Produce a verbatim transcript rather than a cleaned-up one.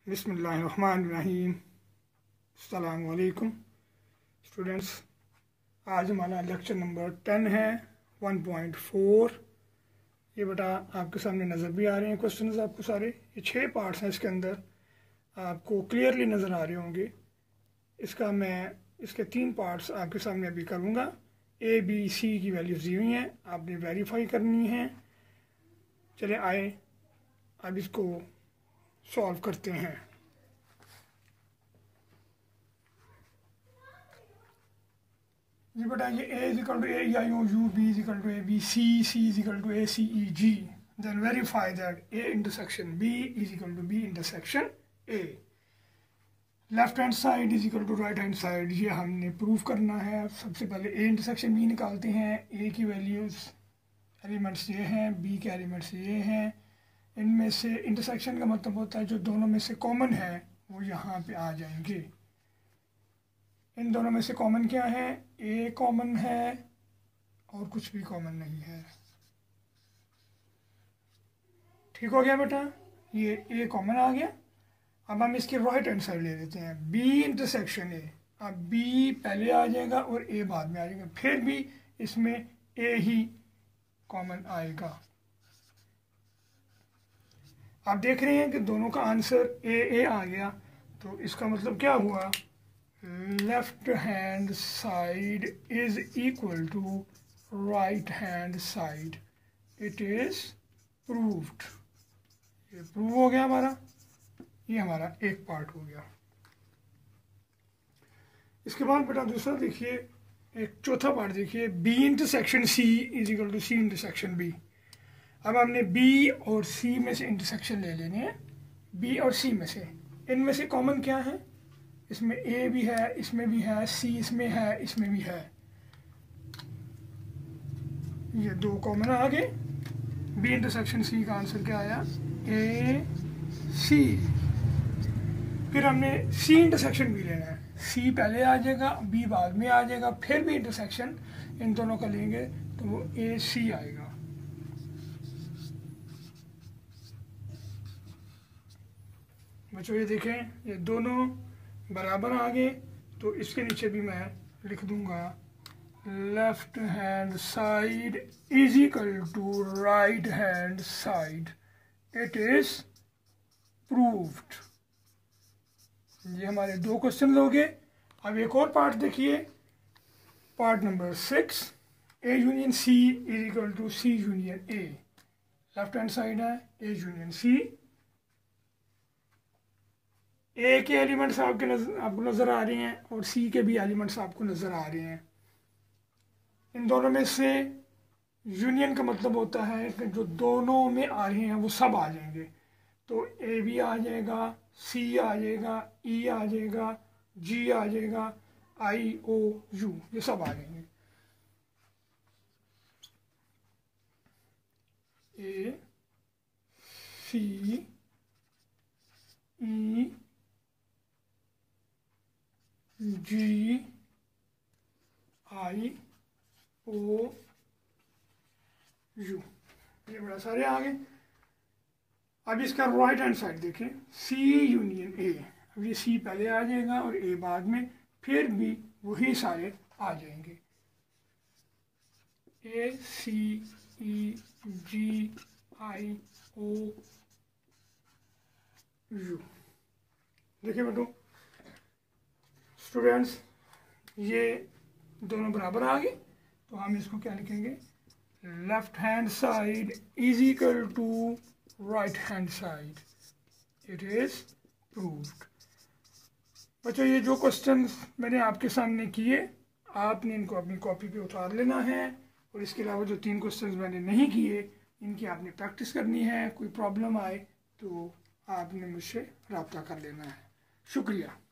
बिस्मिल्लाहिर्रहमानिर्रहीम। अस्सलामु अलैकुम स्टूडेंट्स, आज हमारा लेक्चर नंबर टेन है वन पॉइंट फोर। ये बेटा आपके सामने नज़र भी आ रहे हैं क्वेश्चंस आपको सारे। ये छः पार्ट्स हैं, इसके अंदर आपको क्लियरली नज़र आ रहे होंगे। इसका मैं इसके तीन पार्ट्स आपके सामने अभी करूँगा। ए बी सी की वैल्यूज़ दी हुई हैं, आपने वेरीफाई करनी है। चले आए अब इसको सॉल्व करते हैं। ये बेटा ये a is equal to A I O U, b is equal to A B C, c is equal to A C E G. Then verify that a intersection b is equal to b intersection a। Left hand side is equal to right hand side, ये हमने prove करना है। सबसे पहले a intersection b निकालते हैं। a की values elements ये हैं, b के एलिमेंट्स ये हैं। इनमें से इंटरसेक्शन का मतलब होता है जो दोनों में से कॉमन है वो यहाँ पे आ जाएंगे। इन दोनों में से कॉमन क्या है? ए कॉमन है और कुछ भी कॉमन नहीं है। ठीक हो गया बेटा, ये ए कॉमन आ गया। अब हम इसकी राइट हैंड साइड ले लेते हैं, बी इंटरसेक्शन ए। अब बी पहले आ जाएगा और ए बाद में आ जाएगा, फिर भी इसमें ए ही कॉमन आएगा। आप देख रहे हैं कि दोनों का आंसर ए ए आ गया, तो इसका मतलब क्या हुआ? Left hand side is equal to right hand side. It is proved. ये प्रूव हो गया हमारा, ये हमारा एक पार्ट हो गया। इसके बाद बेटा दूसरा देखिए, एक चौथा पार्ट देखिए, B intersection C is equal to C intersection B. अब हमने B और C में से इंटरसेक्शन ले लेने हैं। B और C में से, इनमें से कॉमन क्या है? इसमें A भी है, इसमें भी है, C इसमें है, इसमें भी है। ये दो कॉमन आ गए। B इंटरसेक्शन C का आंसर क्या आया? A C। फिर हमने C इंटरसेक्शन B लेना है। C पहले आ जाएगा, B बाद में आ जाएगा, फिर भी इंटरसेक्शन इन दोनों का लेंगे तो वो A C आएगा। बच्चों ये देखें, ये दोनों बराबर आ गए, तो इसके नीचे भी मैं लिख दूंगा left hand side is equal to right hand side. It is proved. ये हमारे दो क्वेश्चन हो गए। अब एक और पार्ट देखिए, part number six, A union C is equal to C union A. Left hand side है ए यूनियन सी। ए के एलिमेंट्स आपके नजर आपको नज़र आ रहे हैं और सी के भी एलिमेंट्स आपको नज़र आ रहे हैं। इन दोनों में से यूनियन का मतलब होता है कि जो दोनों में आ रहे हैं वो सब आ जाएंगे। तो ए भी आ जाएगा, सी आ जाएगा, ई आ जाएगा, जी आ जाएगा, आई ओ यू, ये सब आ जाएंगे। A C E G I O you, ये बड़ा सारे आ गए। अब इसका राइट हैंड साइड देखें, सी यूनियन ए। अब ये सी पहले आ जाएगा और ए बाद में, फिर भी वही सारे आ जाएंगे। A C E G I O U. देखिए बेटो स्टूडेंट्स, ये दोनों बराबर आ गए, तो हम इसको क्या लिखेंगे? Left hand side is equal to right hand side. It is proved. बच्चों ये जो क्वेश्चंस मैंने आपके सामने किए, आपने इनको अपनी कॉपी पे उतार लेना है, और इसके अलावा जो तीन क्वेश्चंस मैंने नहीं किए इनकी आपने प्रैक्टिस करनी है। कोई प्रॉब्लम आए तो आपने मुझसे रब्ता कर लेना है। शुक्रिया।